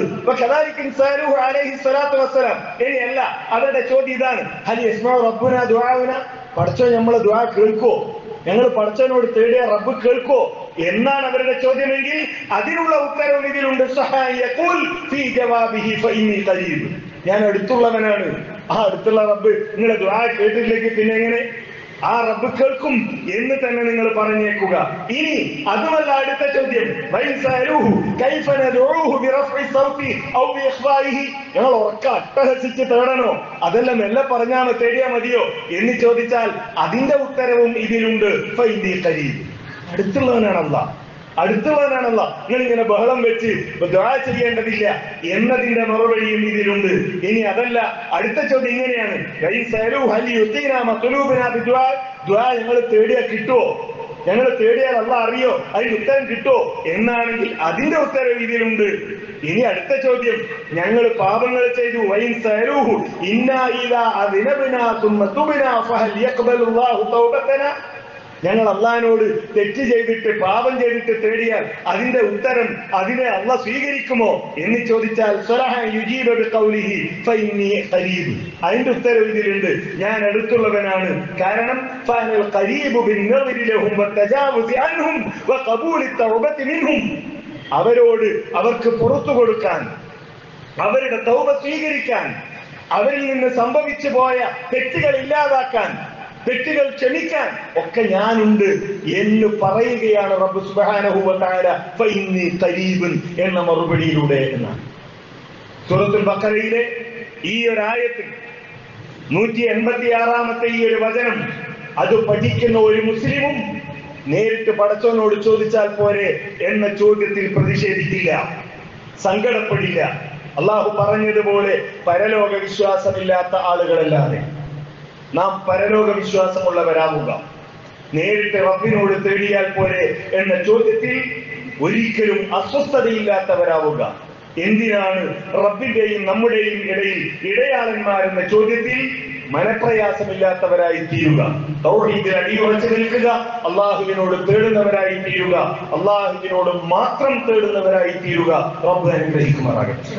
ഇനിയല്ല, അവരുടെ ചോദ്യം ഇതാണ്, ഹൽ യസ്മഉ റബ്ബുനാ ദുആഉന, പടച്ചവൻ നമ്മളെ ദുആ കേൾക്കോ? ഞങ്ങൾ പടച്ചവനോട് തേടിയ റബ്ബ് കേൾക്കോ എന്നാണ് അവരുടെ ചോദ്യമെങ്കിൽ അതിനുള്ള ഉത്തരവും ഇതിലുണ്ട്. ഞാൻ അടുത്തുള്ളവനാണ്. ആ അടുത്തുള്ള റബ്ബ് നിങ്ങളെ ദുആ കേട്ടില്ലെങ്കിൽ പിന്നെ എങ്ങനെ? ആ റബ്ബ് കേൾക്കും എന്ന് തന്നെ നിങ്ങൾ പറഞ്ഞേക്കുക. ഇനി അതുമല്ല, അടുത്ത ചോദ്യം, ഞങ്ങൾ ഉറക്ക അട്ടഹസിച്ച് തേടണോ, അതെല്ലാം മെല്ലെ പറഞ്ഞാൽ തേടിയാ മതിയോ എന്ന് ചോദിച്ചാൽ അതിന്റെ ഉത്തരവും ഇതിലുണ്ട്. ഫഇന്നി ഖരീബ്, അടുത്തുള്ളവനാണ് അല്ലാഹ്, അടുത്തുള്ളവനാണല്ല. നിങ്ങൾ ഇങ്ങനെ ബഹളം വെച്ച് ദുആ ചെയ്യേണ്ടതില്ല എന്നതിന്റെ മറുപടിയും ഇതിലുണ്ട്. ഇനി അതല്ല, അടുത്ത ചോദ്യം ഇങ്ങനെയാണ്, ദുആ ഞങ്ങൾ തേടിയാൽ കിട്ടുമോ? ഞങ്ങൾ തേടിയാൽ അള്ളാഹ് അറിയോ, അതിന്റെ ഉത്തരം കിട്ടുമോ എന്നാണെങ്കിൽ അതിന്റെ ഉത്തരം ഇതിലുണ്ട്. ഇനി അടുത്ത ചോദ്യം, ഞങ്ങൾ പാപങ്ങൾ ചെയ്തു, വൈൻ സഅലൂഹു ഇന്നാ ഇദാ അദ്നബ്നാ തുമ്മ തുബ്നാ ഫഹൽ യഖ്ബലുല്ലാഹു തൗബതനാ, ഞങ്ങൾ അള്ളാഹിനോട് തെറ്റ് ചെയ്തിട്ട് പാപം ചെയ്തിട്ട് തേടിയാൽ അതിന്റെ ഉത്തരം അതിനെ അള്ളാഹ് സ്വീകരിക്കുമോ എന്ന് ചോദിച്ചാൽ അതിന്റെ ഉത്തരം ഇതിലുണ്ട്, ഞാൻ അടുത്തുള്ളവനാണ്. കാരണം അവരോട് അവർക്ക് പുറത്തു കൊടുക്കാൻ, അവരുടെ തൗബ സ്വീകരിക്കാൻ, അവരിൽ നിന്ന് സംഭവിച്ചു പോയ തെറ്റുകൾ ഇല്ലാതാക്കാൻ, തെറ്റുകൾ ക്ഷമിക്കാൻ ഒക്കെ ഞാനുണ്ട് എന്ന് പറയുകയാണ് റബ്ബ് സുബ്ഹാനഹു വ തആല ഫഇന്നി ഖരീബുൻ എന്ന മറുപടിയിലൂടെ എന്നാണ്. സൂറത്തുൽ ബഖറയിലെ ഈ ഒരു ആയത്തിൽ 186-ാമത്തെ ഈ ഒരു വചനം അത് പഠിക്കുന്ന ഒരു മുസ്ലിമും നേരിട്ട് പടച്ചവനോട് ചോദിച്ചാൽ പോരെ എന്ന ചോദ്യത്തിൽ പ്രതിഷേധിക്കില്ല, സങ്കടപ്പെടില്ല. അള്ളാഹു പറഞ്ഞതുപോലെ പരലോക വിശ്വാസമില്ലാത്ത ആളുകളല്ലാതെ നാം പരലോക വിശ്വാസമുള്ളവരാവുക, നേരിട്ട് റബ്ബിനോട് തേടിയാൽ പോരെ എന്ന ചോദ്യത്തിൽ ഒരിക്കലും അസ്വസ്ഥതയില്ലാത്തവരാവുക. എന്തിനാണ് റബ്ബിന്റെയും നമ്മുടെയും ഇടയിൽ ഇടയാളന്മാരെന്ന ചോദ്യത്തിൽ മനപ്രയാസമില്ലാത്തവരായി തീരുക, തൗഹീദിൽ അടിയുറച്ചു നിൽക്കുക, അള്ളാഹുവിനോട് തേടുന്നവരായി തീരുക, അള്ളാഹുവിനോട് മാത്രം തേടുന്നവരായി തീരുക. റബ്ബ് അനുഗ്രഹിക്കുമാറാകട്ടെ.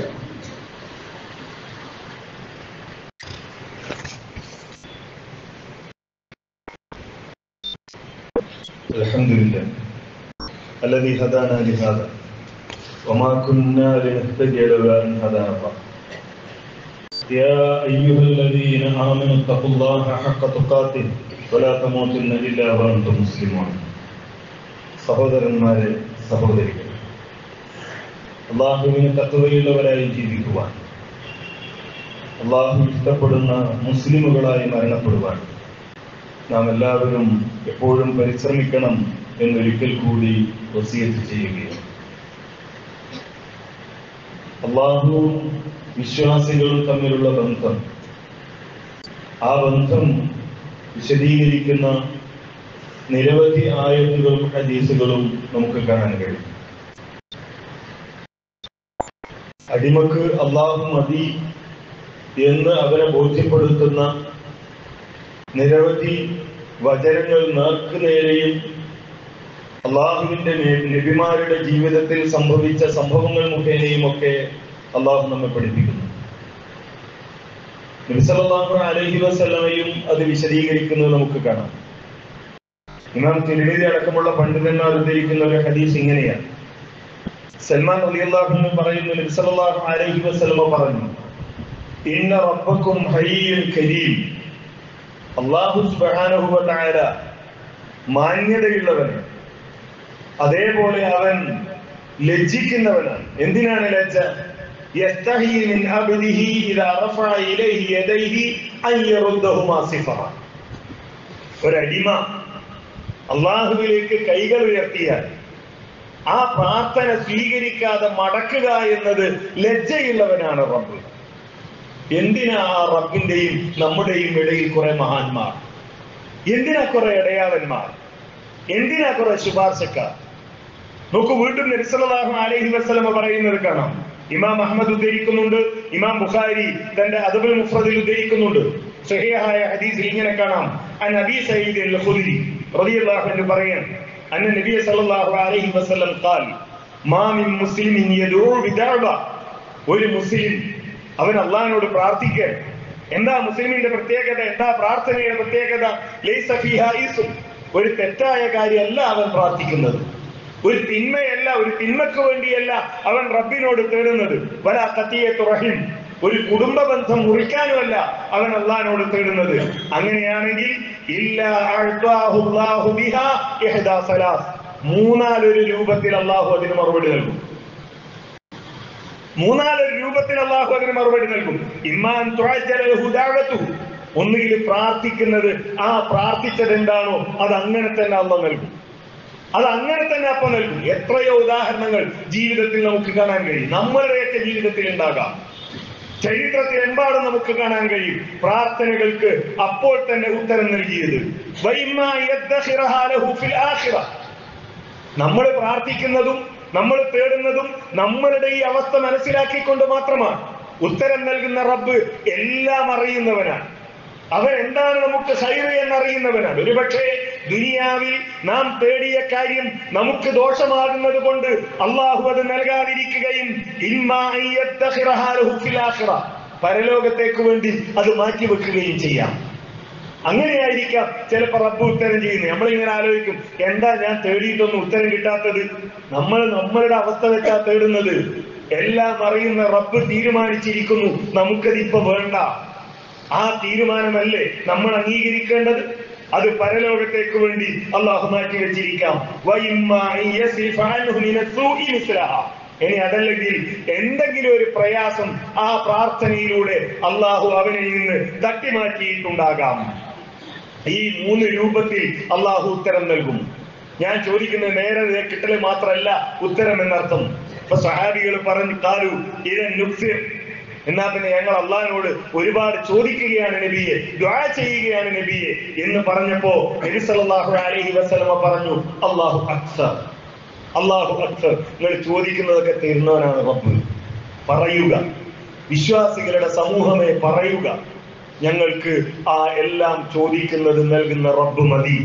അൽഹംദുലില്ലാഹ് الذي هدانا لهذا وما كنا لنهتدي لولا أن هدانا الله. يا أيها الذين آمنوا اتقوا الله حق تقاته ولا تموتن إلا وأنتم مسلمون. സഹോദരന്മാരെ, സഹോദരികൾ, അള്ളാഹുവിന് തഖ്വയുള്ളവരായി ജീവിക്കുവാൻ, അള്ളാഹു ഇഷ്ടപ്പെടുന്ന മുസ്ലിമുകളായി മരണപ്പെടുവാൻ നാം എല്ലാവരും എപ്പോഴും പരിശ്രമിക്കണം എന്നൊരിക്കൽ കൂടി വസിയത്ത് ചെയ്യുകയാണ്. അള്ളാഹുവും വിശ്വാസികളും തമ്മിലുള്ള ബന്ധം, ആ ബന്ധം വിശദീകരിക്കുന്ന നിരവധി ആയത്തുകളും ഹദീസുകളും നമുക്ക് കാണാൻ കഴിയും. അടിമക്ക് അള്ളാഹു മതി എന്ന് അവരെ ബോധ്യപ്പെടുത്തുന്ന നിരവധി വചനങ്ങൾ നേർക്കുനേരെയും അള്ളാഹുവിന്റെ നബിമാരുടെ ജീവിതത്തിൽ സംഭവിച്ച സംഭവങ്ങൾ മുഖേനയും ഒക്കെ അള്ളാഹു നമ്മെ പഠിപ്പിക്കുന്നു. നബി സല്ലല്ലാഹു അലൈഹി വസല്ലമയും അത് വിശദീകരിക്കുന്നത് നമുക്ക് കാണാം. ഇമാം തിർമിദി അടക്കമുള്ള പണ്ഡിതന്മാർ ഉദ്ധരിക്കുന്ന ഒരു ഹദീസ് ഇങ്ങനെയാണ്. സൽമാൻ റളിയല്ലാഹു അൻഹു പറയുന്നു, നബി സല്ലല്ലാഹു അലൈഹി വസല്ലമ പറഞ്ഞു, ഇന്ന റബ്ബക്കും ഹയ്യുൻ കരീം. അല്ലാഹു സുബ്ഹാനഹു വ തആല മാന്യതയുള്ളവനാണ്, അതേപോലെ അവൻ ലജ്ജിക്കുന്നവനാണ്. എന്തിനാണ് ലജ്ജ? യസ്തഹി മിൻ അബ്ദിഹി ഇദാ റഫഅ ഇലൈഹി യദൈഹി അൻ യറുദ്ദഹുമാ സിഫറ. ഒരടിമ അള്ളാഹുവിലേക്ക് കൈകൾ ഉയർത്തിയാൽ ആ പ്രാർത്ഥന സ്വീകരിക്കാതെ മടക്കുക എന്നത് ലജ്ജയുള്ളവനാണ് റബ്ബ്. എന്തിനാ ആ റബ്ബിന്റെയും നമ്മുടെയും ഇടയിൽ കുറെ മഹാന്മാർ? എന്തിനാ കുറെ ഇടയാളന്മാർ? എന്തിനാ കുറെ ശുപാർശക്കാർ? നോക്കൂ, വീണ്ടും നബി സല്ലല്ലാഹു അലൈഹി വസല്ലമ പറയുന്നത് കാണാം. ഇമാം അഹ്മദ് ഉദ്ധരിക്കുന്നുണ്ട്, ഇമാം ബുഖാരി തന്റെ അദബുൽ മുഫ്രദിൽ ഉദ്ധരിക്കുന്നുണ്ട്. സഹീഹായ ഹദീസിൽ ഇങ്ങനെ കാണാം, അൻ അബീ സഈദ് അൽ-ഖുദരി റളിയല്ലാഹു അൻഹു പറയുന്നു, അന്ന നബി സല്ലല്ലാഹു അലൈഹി വസല്ലം ഖാൽ മാ മിൻ മുസ്ലിമിൻ യദഉ ബിദഅവ. ഒരു മുസ്ലിം അവൻ അള്ളാഹിനോട് പ്രാർത്ഥിക്കുക. എന്താ മുസ്ലിമിന്റെ പ്രത്യേകത? എന്താ പ്രാർത്ഥനയുടെ പ്രത്യേകത? ലൈസ ഫീഹാ ഇസ്ം. ഒരു തെറ്റായ കാര്യമല്ല അവൻ പ്രാർത്ഥിക്കുന്നത്, ഒരു തിന്മയല്ല, ഒരു തിന്മക്ക് വേണ്ടിയല്ല അവൻ റബ്ബിനോട് തേടുന്നത്. വലാ ഖതിയത്തു റഹിം. ഒരു കുടുംബ ബന്ധം മുറിക്കാനുമല്ല അവൻ അള്ളാഹിനോട് തേടുന്നത്. അങ്ങനെയാണെങ്കിൽ ഇല്ലാ അഅ്താഹു അല്ലാഹു ബിഹാ ഇഹ്ദാ സലാസ്. മൂന്നാലൊരു രൂപത്തിൽ അള്ളാഹു അതിന് മറുപടി നൽകും. മൂന്നാലൊരു രൂപത്തിൽ അള്ളാഹു അതിന് മറുപടി നൽകും. ഇമ്മാൻ തുഅജ്ജല ലഹു ദഅവതുഹു. ഒന്നുകിൽ പ്രാർത്ഥിക്കുന്നത്, ആ പ്രാർത്ഥിച്ചത് എന്താണോ അത് അങ്ങനെ തന്നെ അള്ളാഹു നൽകും, അത് അങ്ങനെ തന്നെ അപ്പം നൽകും. എത്രയോ ഉദാഹരണങ്ങൾ ജീവിതത്തിൽ നമുക്ക് കാണാൻ കഴിയും, നമ്മളുടെയൊക്കെ ജീവിതത്തിൽ ഉണ്ടാകാം. ചരിത്രത്തിലെമ്പാടും നമുക്ക് കാണാൻ കഴിയും പ്രാർത്ഥനകൾക്ക് അപ്പോൾ തന്നെ ഉത്തരം നൽകിയത്. നമ്മൾ പ്രാർത്ഥിക്കുന്നതും നമ്മൾ തേടുന്നതും നമ്മളുടെ ഈ അവസ്ഥ മനസ്സിലാക്കിക്കൊണ്ട് മാത്രമാണ്. ഉത്തരം നൽകുന്ന റബ്ബ് എല്ലാം അറിയുന്നവനാണ്. അവൻ എന്താണ് നമുക്ക് ഖൈർ എന്നറിയുന്നവനാണ്. ഒരുപക്ഷെ ദുനിയാവിൽ നാം തേടിയ കാര്യം നമുക്ക് ദോഷമാകുന്നത് കൊണ്ട് അള്ളാഹു അത് നൽകാതിരിക്കുകയും പരലോകത്തേക്ക് വേണ്ടി അത് മാറ്റിവെക്കുകയും ചെയ്യാം. അങ്ങനെയായിരിക്കാം ചിലപ്പോൾ റബ്ബ് ഉത്തരം ചെയ്യുന്നത്. നമ്മളിങ്ങനെ ആലോചിക്കും, എന്താ ഞാൻ തേടിയിട്ടൊന്നും ഉത്തരം കിട്ടാത്തത്? നമ്മളുടെ അവസ്ഥ വെച്ചാ തേടുന്നത്. എല്ലാം അറിയുന്ന റബ്ബ് തീരുമാനിച്ചിരിക്കുന്നു, നമുക്കതിപ്പോ വേണ്ട. ആ തീരുമാനമല്ലേ നമ്മൾ അംഗീകരിക്കേണ്ടത്? അത് പരലോകത്തേക്ക് വേണ്ടി അള്ളാഹു മാറ്റി വെച്ചിരിക്കാം. ഇനി അതല്ലെങ്കിൽ എന്തെങ്കിലും ഒരു പ്രയാസം ആ പ്രാർത്ഥനയിലൂടെ അള്ളാഹു അവനിൽ നിന്ന് തട്ടിമാറ്റിയിട്ടുണ്ടാകാം. ഈ 3 രൂപത്തിൽ അള്ളാഹു ഉത്തരം നൽകും. ഞാൻ ചോദിക്കുന്നത് നേരെ കിട്ടല് മാത്രമല്ല ഉത്തരം എന്നർത്ഥം. ഇപ്പൊ സഹാബികൾ പറഞ്ഞു, കാലു ഇതൻ നുക്സിർ, എന്നാ പിന്നെ ഞങ്ങൾ അള്ളാഹിനോട് ഒരുപാട് ചോദിക്കുകയാണ് നബിയെ, ദുആ ചെയ്യുകയാണ് നബിയെ എന്ന് പറഞ്ഞപ്പോ നബി സല്ലല്ലാഹു അലൈഹി വസല്ലമ പറഞ്ഞു, അല്ലാഹു അക്സർ, അല്ലാഹു അക്സർ. നിങ്ങൾ ചോദിക്കുന്നതൊക്കെ തരുന്നവനാണ് റബ്ബ്. പറയുക, വിശ്വാസികളുടെ സമൂഹമേ പറയുക, ഞങ്ങൾക്ക് ആ എല്ലാം ചോദിക്കുന്നത് നൽകുന്ന റബ്ബ് മതി.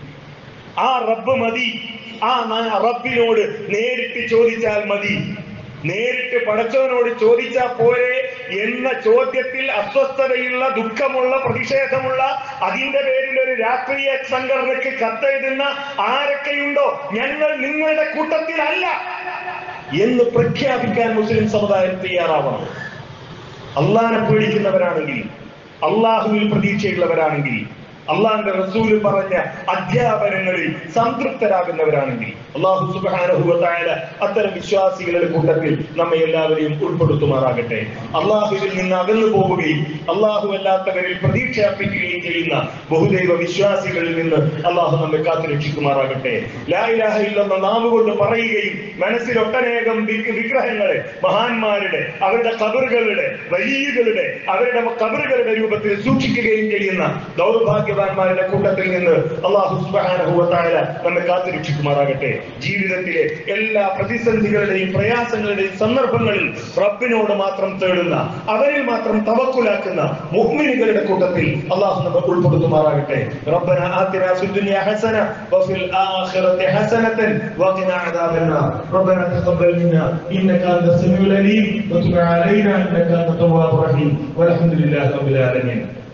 ആ റബ്ബ് മതി. ആ റബ്ബിനോട് നേരിട്ട് ചോദിച്ചാൽ മതി. നേരിട്ട് പടച്ചവനോട് ചോദിച്ചാൽ പോരെ എന്ന ചോദ്യത്തിൽ അസ്വസ്ഥതയുള്ള, ദുഃഖമുള്ള, പ്രതിഷേധമുള്ള, അതിന്റെ പേരിൽ ഒരു രാഷ്ട്രീയ സംഘടനയ്ക്ക് കത്തെഴുതുന്ന ആരൊക്കെയുണ്ടോ ഞങ്ങൾ നിങ്ങളുടെ കൂട്ടത്തിലല്ല എന്ന് പ്രഖ്യാപിക്കാൻ മുസ്ലിം സമുദായം തയ്യാറാവണം. അള്ളാഹിനെ പേടിക്കുന്നവരാണെങ്കിൽ, അള്ളാഹുവിൽ പ്രതീക്ഷയുള്ളവരാണെങ്കിൽ, അള്ളാഹിന്റെ റസൂല് പറഞ്ഞ അധ്യാപനങ്ങളിൽ സംതൃപ്തരാകുന്നവരാണെങ്കിൽ അള്ളാഹു സുബ്ഹാനഹു വ തആല അത്തരം വിശ്വാസികളുടെ കൂട്ടത്തിൽ നമ്മെ എല്ലാവരെയും ഉൾപ്പെടുത്തുമാറാകട്ടെ. അള്ളാഹുവിൽ നിന്ന് അകന്നു പോവുകയും അള്ളാഹു അല്ലാത്തവരിൽ പ്രതീക്ഷ അർപ്പിക്കുകയും ചെയ്യുന്ന ബഹുദൈവ വിശ്വാസികളിൽ നിന്ന് അള്ളാഹു നമ്മെ കാത്തുരക്ഷിക്കുമാറാകട്ടെ. ലാ ഇലാഹ ഇല്ലല്ലാഹ് നാവ് കൊണ്ട് പറയുകയും മനസ്സിൽ ഒട്ടനേകം വിഗ്രഹങ്ങളെ, മഹാന്മാരുടെ, അവരുടെ ഖബറുകളുടെ, വലിയകളുടെ, അവരുടെ ഖബറുകളുടെ രൂപത്തിൽ സൂക്ഷിക്കുകയും ചെയ്യുന്ന ദൗർഭാഗ്യവാന്മാരുടെ കൂട്ടത്തിൽ നിന്ന് അള്ളാഹു സുബ്ഹാനഹു വ തആല നമ്മെ കാത്തുരക്ഷിക്കുമാറാകട്ടെ. ജീവിതത്തിലെ എല്ലാ പ്രതിസന്ധികളുടെയും പ്രയാസങ്ങളുടെയും സന്ദർഭങ്ങളിൽ റബ്ബിനോട് മാത്രം തേടുന്ന, അവരിൽ മാത്രം തവക്കുലാക്കുന്ന മുഅ്മിനുകളുടെ കൂട്ടത്തിൽ അള്ളാഹു നമ്മെ ഉൾപ്പെടുത്തുമാറാകട്ടെ. റബ്ബനാ ആതിനാ ഫിദ്ദുനിയ ഹസന വഫിൽ ആഖിറതി ഹസനതൻ വഖിനാ അദാബന്നാർ. റബ്ബനാ തഖബ്ബൽ മിന്നാ ഇന്നക അൻത സമീഉൽ അലീം വതുബ് അലൈനാ ഇന്നക അൻത തവ്വാബുർ റഹീം വൽഹംദുലില്ലാഹി റബ്ബിൽ ആലമീൻ.